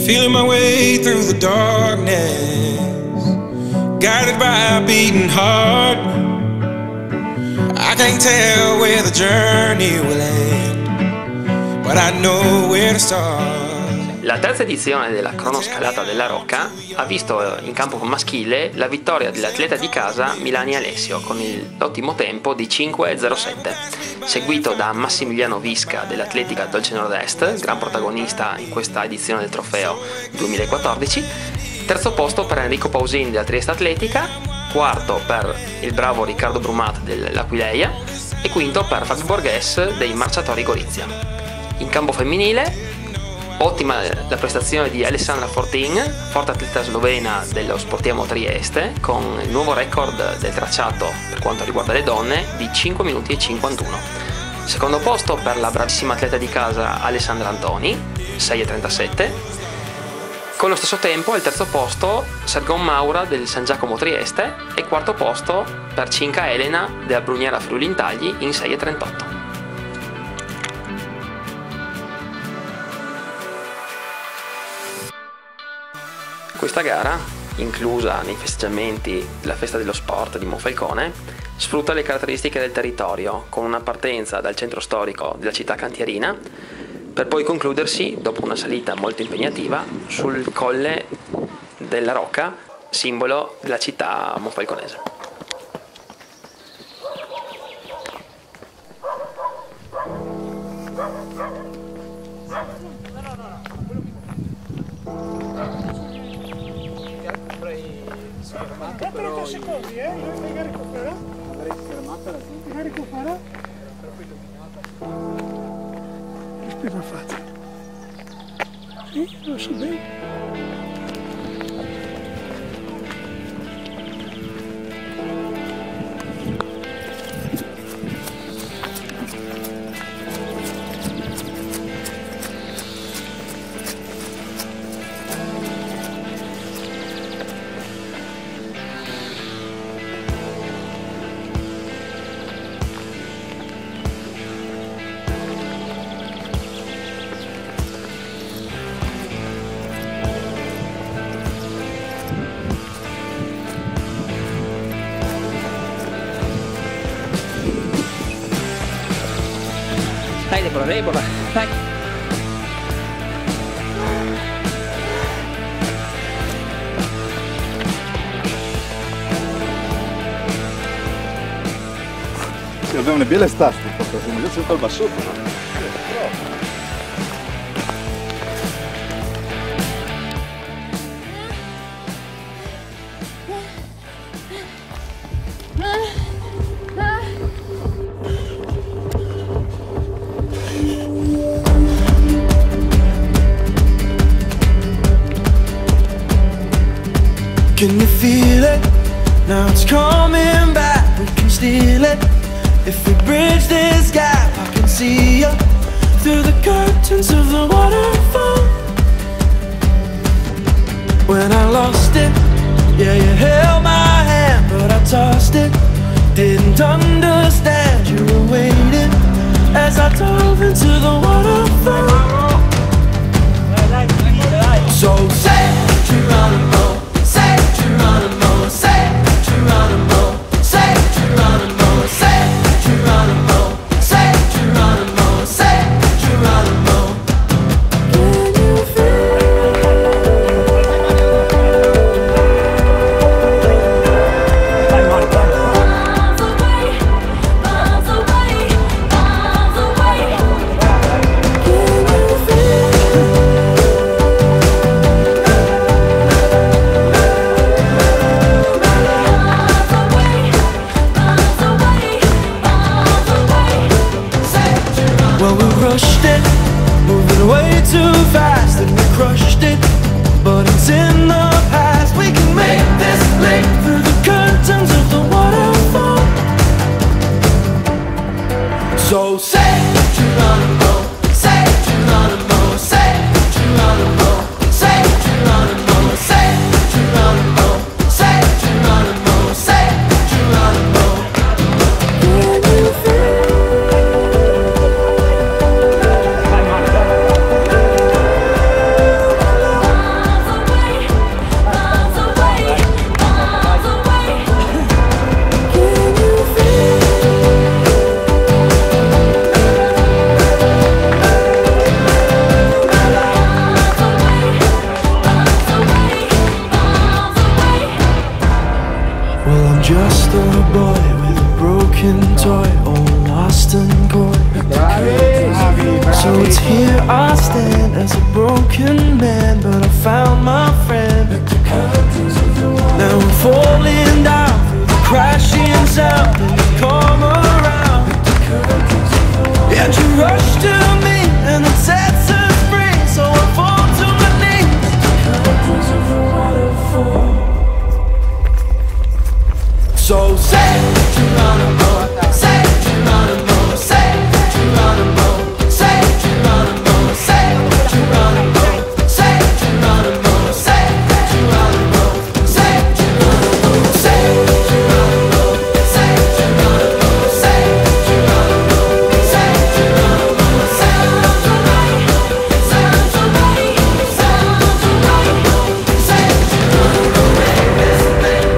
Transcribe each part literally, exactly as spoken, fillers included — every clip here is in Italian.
Feeling my way through the darkness, guided by a beating heart. I can't tell where the journey will end, but I know where to start. La terza edizione della cronoscalata della Rocca ha visto in campo maschile la vittoria dell'atleta di casa Milani Alessio con l'ottimo tempo di cinque e zero sette, seguito da Massimiliano Visca dell'Atletica Dolce Nord-Est, gran protagonista in questa edizione del trofeo duemilaquattordici, terzo posto per Enrico Pausin della Trieste Atletica, quarto per il bravo Riccardo Brumat dell'Aquileia e quinto per Fabio Borghese dei Marciatori Gorizia. In campo femminile ottima la prestazione di Alessandra Fortin, forte atleta slovena dello Sportiamo Trieste, con il nuovo record del tracciato per quanto riguarda le donne di cinque minuti e cinquantuno. Secondo posto per la bravissima atleta di casa Alessandra Antoni, sei e trentasette. Con lo stesso tempo al terzo posto Sergon Maura del San Giacomo Trieste e quarto posto per Cinca Elena della Bruniera Friuli Intagli in sei e trentotto. Questa gara, inclusa nei festeggiamenti della Festa dello Sport di Monfalcone, sfrutta le caratteristiche del territorio con una partenza dal centro storico della città cantierina per poi concludersi, dopo una salita molto impegnativa, sul colle della Rocca, simbolo della città monfalconese. trenta secondi, eh? Magari recupererà. Magari recupererà. Aspetta, faccio. Sì, lo so bene. Dai Deborah, Deborah, dai! Sì, abbiamo le biele stasti, perché se non c'è il bassotto. Can you feel it? Now it's coming back, we can steal it. If we bridge this gap, I can see you through the curtains of the waterfall. When I lost it, yeah, you held my hand, but I tossed it. Didn't understand, you were waiting as I dove into the waterfall. So say Geronimo, say Geronimo, say Geronimo, say Geronimo, say Geronimo, say Geronimo, say Geronimo. Can you feel? Miles away, miles away, miles away. Can you feel? Well, we rushed it, moving way too fast, and we crushed it, but it's in the past. We can make this leap through the curtains of the waterfall. So say Geronimo, say Geronimo, say Geronimo, say Geronimo, say Geronimo, say Geronimo, say Geronimo. Can you feel? boy with a broken toy, all lost and gone. So it's here I stand as a broken man, but I found my friend. Now I'm falling down through the crashing sound, and you come around, and you rush to me, and it sets us free. So I fall to my knees. So say Geronimo, say Geronimo, say Geronimo, say Geronimo, say Geronimo, say Geronimo, say Geronimo, say Geronimo, say Geronimo, say Geronimo, say Geronimo, say Geronimo, sounds alright, sounds alright, sounds alright, say Geronimo, make this thing.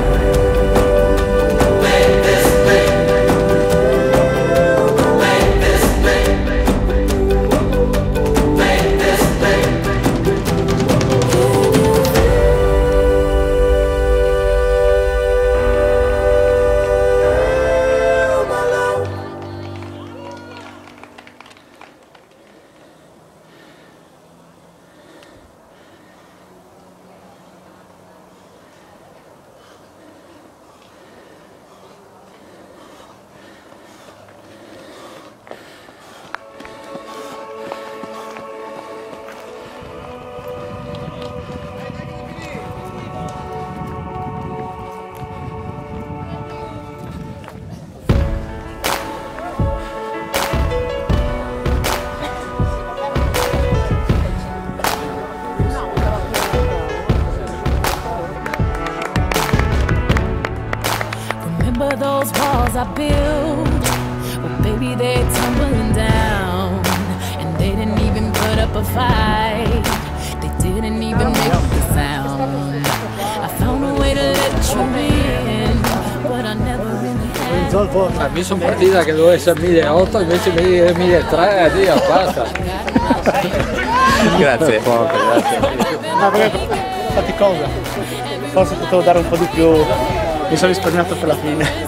Those walls I built, well baby they're tumbling down, and they didn't even put up a fight, they didn't even make a sound. I found a way to let you in, but I never really had. Ha visto un partita che doveva essere mille otto, invece mille tre, Dio, basta. Grazie. Poco, grazie. Ma perché faticosa? Forse potevo dare un po' di più, mi sono risparmiato per la fine.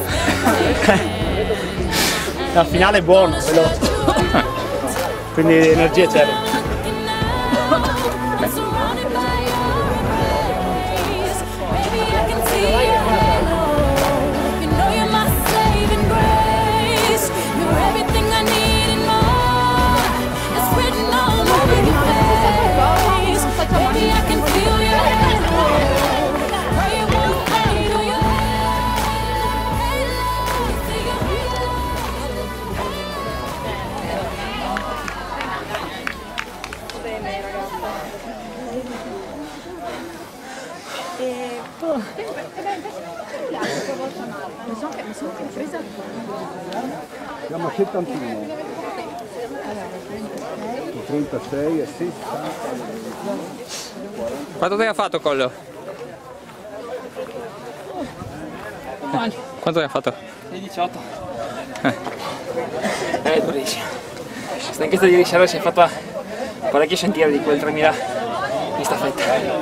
La finale è buono, veloce. Quindi energia c'è. Siamo a settantuno, trentasei e sessanta. Quanto te ha fatto Collo? Quanto te ha fatto? diciotto. È durissimo. Stanchezza di riserva si è fatta parecchi sentieri di quel tremila in staffetta.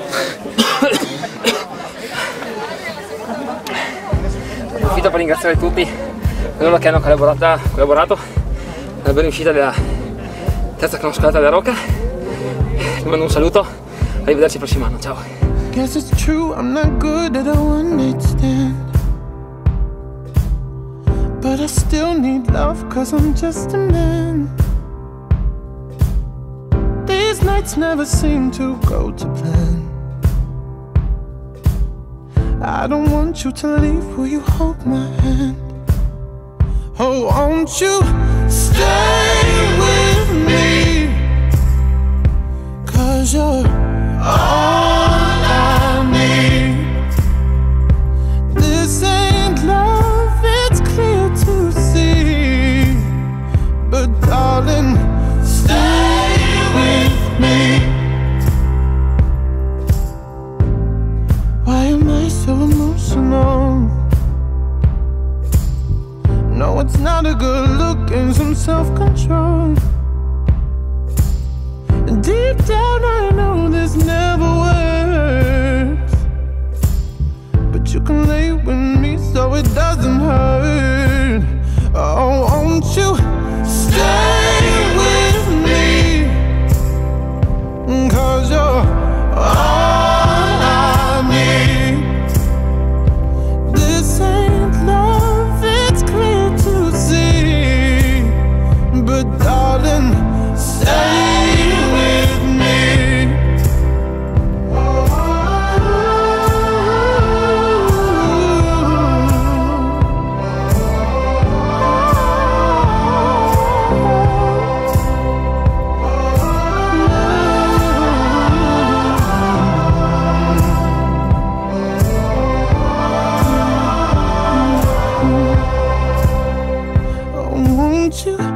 Approfitto per ringraziare tutti coloro che hanno collaborato, collaborato nella bella uscita della terza cronoscalata della Rocca. Vi mando un saluto, arrivederci il prossimo anno, ciao. Guess it's true, I'm not good at a one night stand, but I still need love cause I'm just a man. These nights never seem to go to plan. I don't want you to leave, will you hold my hand? Oh, won't you stay with me? Cause you're all I need. This ain't love, it's clear to see. But darling, stay with me. Why am I so emotional? No, it's not a good look and some self-control. Deep down I know this never works, but you can lay with me so it doesn't Oh, won't you stay with me? 'Cause you're all I need. This ain't love, it's clear to see. But darling, stay with me. Oh, won't you